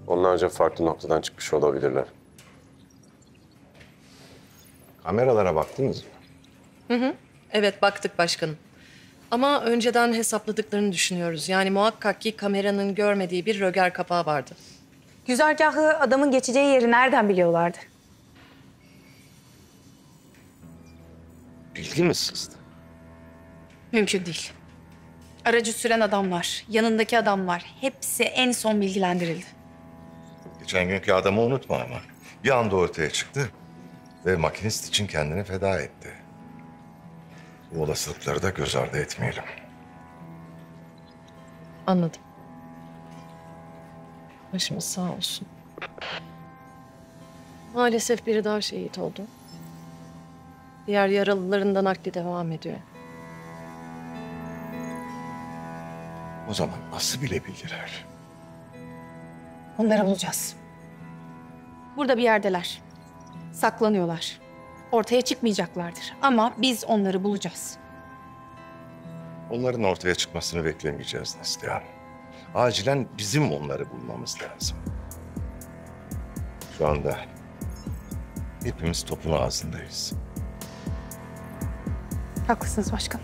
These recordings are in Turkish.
Onlarca farklı noktadan çıkmış olabilirler. Kameralara baktınız mı? Evet, baktık başkanım. Ama önceden hesapladıklarını düşünüyoruz. Yani muhakkak ki kameranın görmediği bir röger kapağı vardı. Güzergahı adamın geçeceği yeri nereden biliyorlardı? Bilgi mi sızdı? Mümkün değil. Aracı süren adamlar, yanındaki adamlar hepsi en son bilgilendirildi. Geçen günkü adamı unutma ama. Bir anda ortaya çıktı ve makinist için kendini feda etti. Bu olasılıkları da göz ardı etmeyelim. Anladım. Başımız sağ olsun. Maalesef biri daha şehit oldu. Diğer yaralıların da nakli devam ediyor. O zaman nasıl bilebilirler? Onları bulacağız. Burada bir yerdeler. Saklanıyorlar. Ortaya çıkmayacaklardır. Ama biz onları bulacağız. Onların ortaya çıkmasını beklemeyeceğiz Neslihan. Acilen bizim onları bulmamız lazım. Şu anda hepimiz topun ağzındayız. Haklısınız başkanım.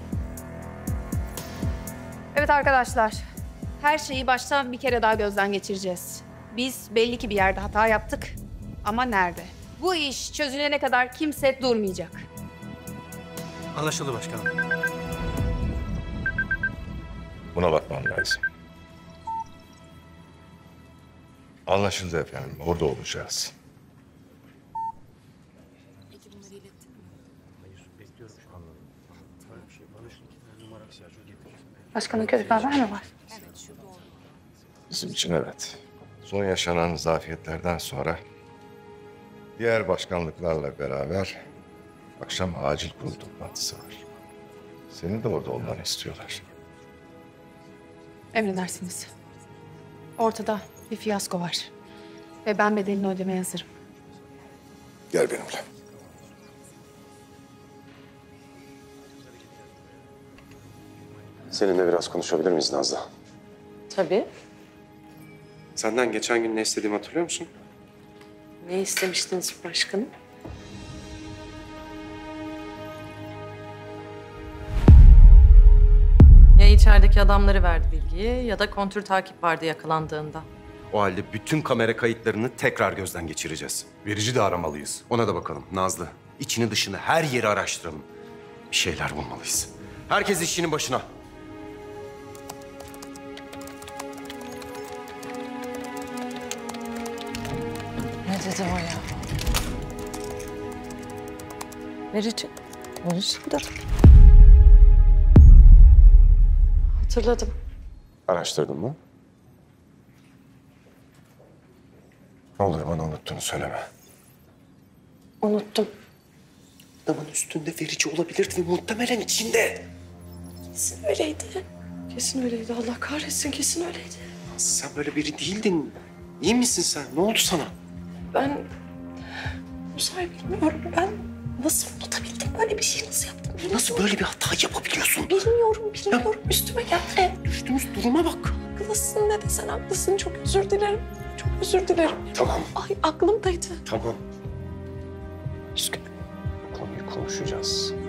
Evet arkadaşlar. Her şeyi baştan bir kere daha gözden geçireceğiz. Biz belli ki bir yerde hata yaptık. Ama nerede? Bu iş çözülene kadar kimse durmayacak. Anlaşıldı başkanım. Buna bakmam lazım. Anlaşıldı efendim. Orada olacağız. Başkanın kötü bir haber mi var? Bizim için evet. Son yaşanan zafiyetlerden sonra diğer başkanlıklarla beraber akşam acil kurul toplantısı var. Senin de orada olmanı istiyorlar. Emredersiniz. Ortada bir fiyasko var. Ve ben bedelini ödemeye hazırım. Gel benimle. Seninle biraz konuşabilir miyiz Nazlı? Tabii. Senden geçen gün ne istediğimi hatırlıyor musun? Ne istemiştiniz başkanım? Ya içerideki adamları verdi bilgiyi ya da kontür takip vardı yakalandığında. O halde bütün kamera kayıtlarını tekrar gözden geçireceğiz. Verici de aramalıyız. Ona da bakalım Nazlı. İçini dışını her yeri araştıralım. Bir şeyler bulmalıyız. Herkes işinin başına. Ne dedi o ya? Verici. Verici de. Hatırladım. Araştırdın mı? Ne olur bana unuttuğunu söyleme. Unuttum. Adamın üstünde verici olabilirdi ve muhtemelen içinde. Kesin öyleydi. Kesin öyleydi. Allah kahretsin, kesin öyleydi. Sen böyle biri değildin. İyi misin sen? Ne oldu sana? Ben... Uzay bilmiyorum. Ben nasıl unutabildim? Böyle bir şey nasıl yaptım? Nasıl böyle bir hata yapabiliyorsun? Bilmiyorum. Üstüme geldi. Düştüğümüz duruma bak. Haklısın, ne desen haklısın. Çok özür dilerim. Çok özür dilerim. Tamam. Ay aklımdaydı. Tamam. Üzgünüm. Konuyu konuşacağız.